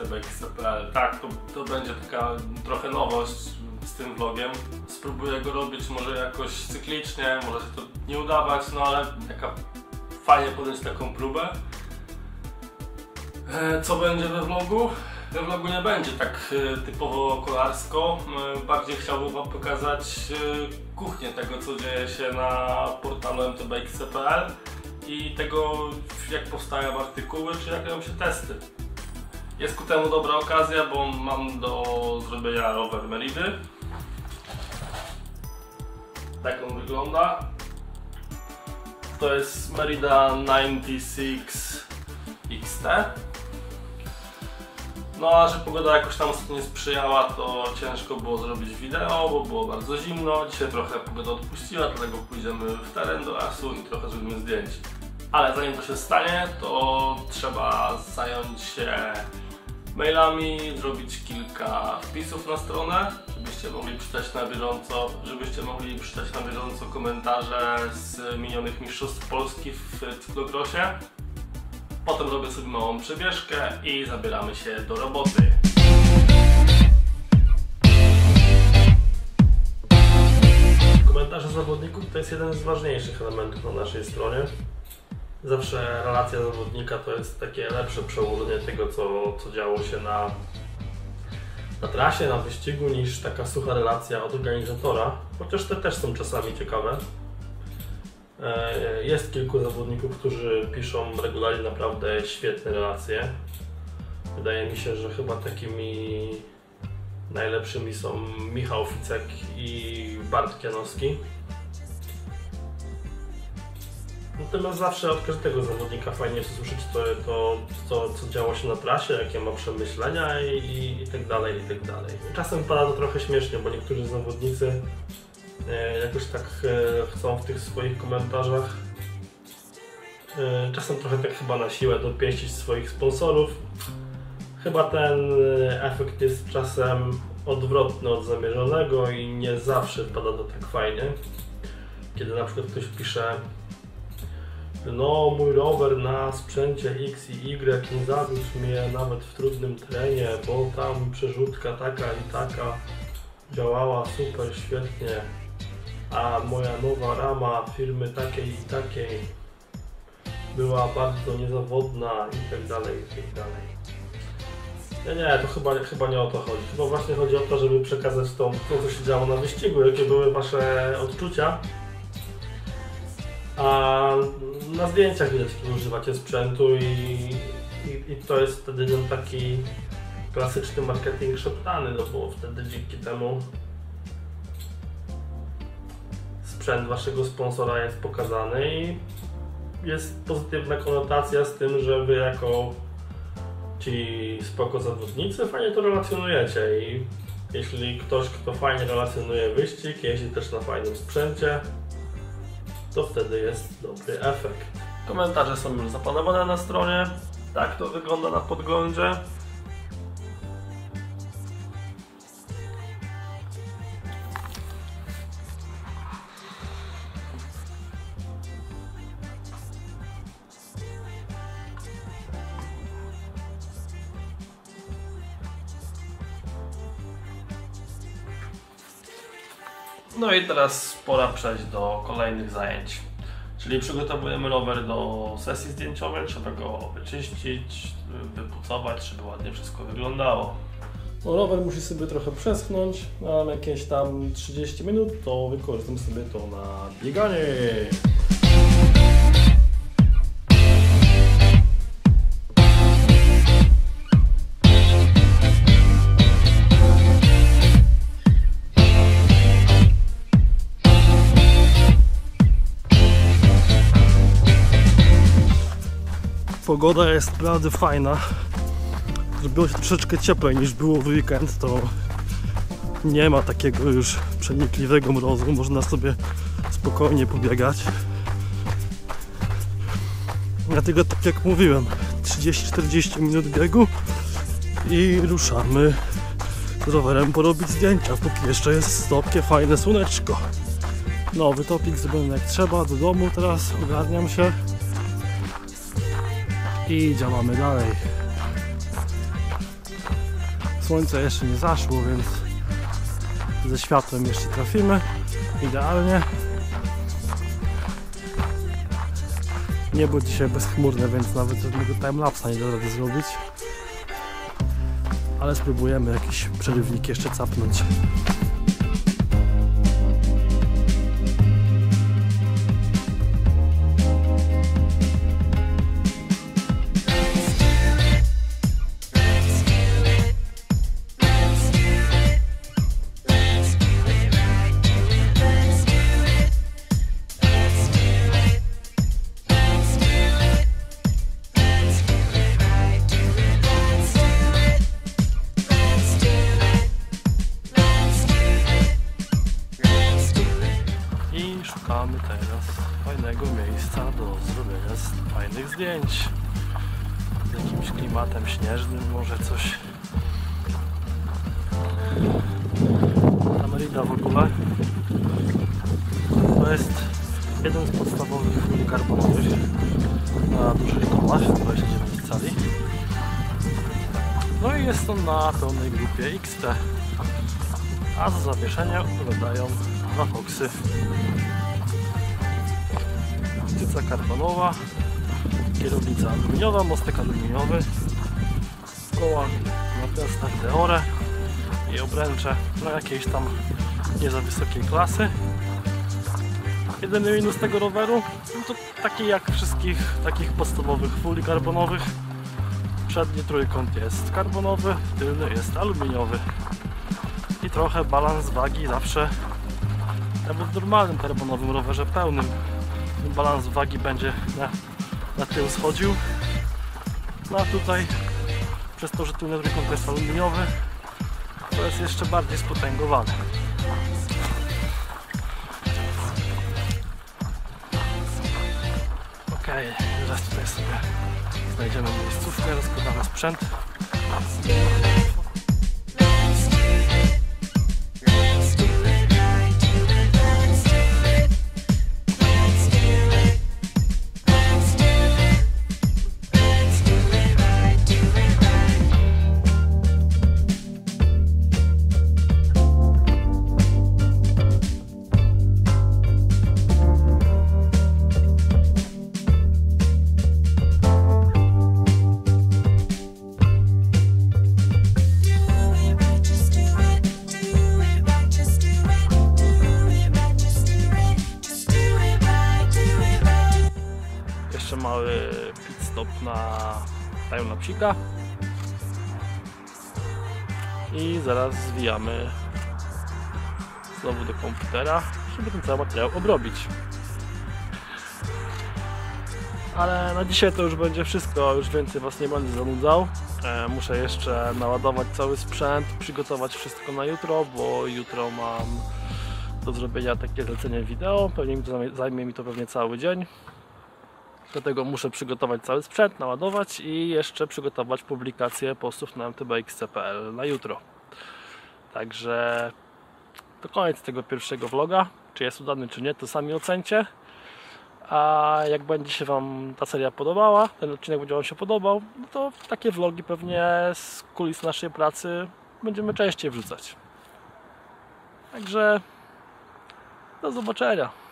tbx.pl. Tak, to będzie taka trochę nowość z tym vlogiem. Spróbuję go robić może jakoś cyklicznie, może się to nie udawać, no ale fajnie podjąć taką próbę. Co będzie we vlogu? We vlogu nie będzie tak typowo kolarsko. Bardziej chciałbym wam pokazać kuchnię tego, co dzieje się na portalu mtbx.pl i tego, jak powstają artykuły, czy jak robią się testy. Jest ku temu dobra okazja, bo mam do zrobienia rower Meridy. Tak on wygląda. To jest Merida 96 XT. No a że pogoda jakoś tam ostatnio nie sprzyjała, to ciężko było zrobić wideo, bo było bardzo zimno. Dzisiaj trochę pogoda odpuściła, dlatego pójdziemy w teren do lasu i trochę zrobimy zdjęć. Ale zanim to się stanie, to trzeba zająć się mailami, zrobić kilka wpisów na stronę, żebyście mogli czytać na bieżąco komentarze z minionych mistrzostw Polski w cyklokrosie. Potem robię sobie małą przebieżkę i zabieramy się do roboty. Komentarze zawodników to jest jeden z ważniejszych elementów na naszej stronie. Zawsze relacja zawodnika to jest takie lepsze przełożenie tego, co działo się na trasie, na wyścigu, niż taka sucha relacja od organizatora, chociaż te też są czasami ciekawe. Jest kilku zawodników, którzy piszą regularnie naprawdę świetne relacje. Wydaje mi się, że chyba takimi najlepszymi są Michał Ficek i Bart Kianowski. Natomiast zawsze od każdego zawodnika fajnie jest usłyszeć co działo się na trasie, jakie ma przemyślenia i tak dalej, i tak dalej. Czasem wypada to trochę śmiesznie, bo niektórzy zawodnicy jakoś tak chcą w tych swoich komentarzach czasem trochę tak chyba na siłę dopieścić swoich sponsorów. Chyba ten efekt jest czasem odwrotny od zamierzonego i nie zawsze wypada to tak fajnie. Kiedy na przykład ktoś pisze: no, mój rower na sprzęcie X i Y nie zawiódł mnie nawet w trudnym terenie, bo tam przerzutka taka i taka działała super, świetnie, a moja nowa rama firmy takiej i takiej była bardzo niezawodna i tak dalej, i tak dalej. Nie, to chyba nie o to chodzi. Chyba właśnie chodzi o to, żeby przekazać to, co się działo na wyścigu, jakie były wasze odczucia. A na zdjęciach widać, że używacie sprzętu i to jest wtedy taki klasyczny marketing szeptany, no bo wtedy dzięki temu sprzęt waszego sponsora jest pokazany i jest pozytywna konotacja z tym, że wy jako ci spoko zawodnicy fajnie to relacjonujecie i jeśli ktoś, kto fajnie relacjonuje wyścig, jeździ też na fajnym sprzęcie, to wtedy jest dobry efekt. Komentarze są już zaplanowane na stronie. Tak to wygląda na podglądzie. No i teraz pora przejść do kolejnych zajęć. Czyli przygotowujemy rower do sesji zdjęciowej, trzeba go wyczyścić, wypucować, żeby ładnie wszystko wyglądało. No, rower musi sobie trochę przeschnąć, mam jakieś tam 30 minut, to wykorzystam sobie to na bieganie. Pogoda jest naprawdę fajna. Zrobiło się troszeczkę cieplej niż było w weekend, to nie ma takiego już przenikliwego mrozu, można sobie spokojnie pobiegać. Dlatego, tak jak mówiłem, 30-40 minut biegu i ruszamy z rowerem porobić zdjęcia, póki jeszcze jest stopkie, fajne słoneczko. Nowy topik zrobiony jak trzeba, do domu teraz, ogarniam się i działamy dalej. Słońce jeszcze nie zaszło, więc ze światłem jeszcze trafimy idealnie. Niebo dzisiaj bezchmurne, więc nawet żadnego timelapsa nie da rady zrobić. Ale spróbujemy jakiś przerywnik jeszcze capnąć. Szukamy teraz fajnego miejsca do zrobienia fajnych zdjęć z jakimś klimatem śnieżnym, może coś. Ta Merida w ogóle to jest jeden z podstawowych fuli karbonowych na dużych kołach 29 cali. No i jest on na pełnej grupie XT, a za zawieszenie odpowiadają dwa Foxy. Sztyca karbonowa, kierownica aluminiowa, mostek aluminiowy, koła na piastach Deore i obręcze na jakiejś tam nie za wysokiej klasy. Jedyny minus tego roweru to taki jak wszystkich takich podstawowych fuli karbonowych. Przedni trójkąt jest karbonowy, tylny jest aluminiowy i trochę balans wagi zawsze, nawet w normalnym karbonowym rowerze pełnym, balans wagi będzie na tył schodził. No a tutaj przez to, że tylny trójkąt jest aluminiowy, to jest jeszcze bardziej spotęgowane. Ok, teraz tutaj sobie znajdziemy miejscówkę, rozkładamy sprzęt. Jeszcze mały pit stop na timelapsika i zaraz zwijamy znowu do komputera, żeby ten cały materiał obrobić. Ale na dzisiaj to już będzie wszystko, już więcej Was nie będę zanudzał. Muszę jeszcze naładować cały sprzęt, przygotować wszystko na jutro, bo jutro mam do zrobienia takie zlecenie wideo, zajmie mi to pewnie cały dzień. Dlatego muszę przygotować cały sprzęt, naładować i jeszcze przygotować publikację postów na mtbxc.pl na jutro. Także to koniec tego pierwszego vloga. Czy jest udany, czy nie, to sami ocencie. A jak będzie się Wam ta seria podobała, ten odcinek będzie Wam się podobał, no to takie vlogi pewnie z kulis naszej pracy będziemy częściej wrzucać. Także do zobaczenia.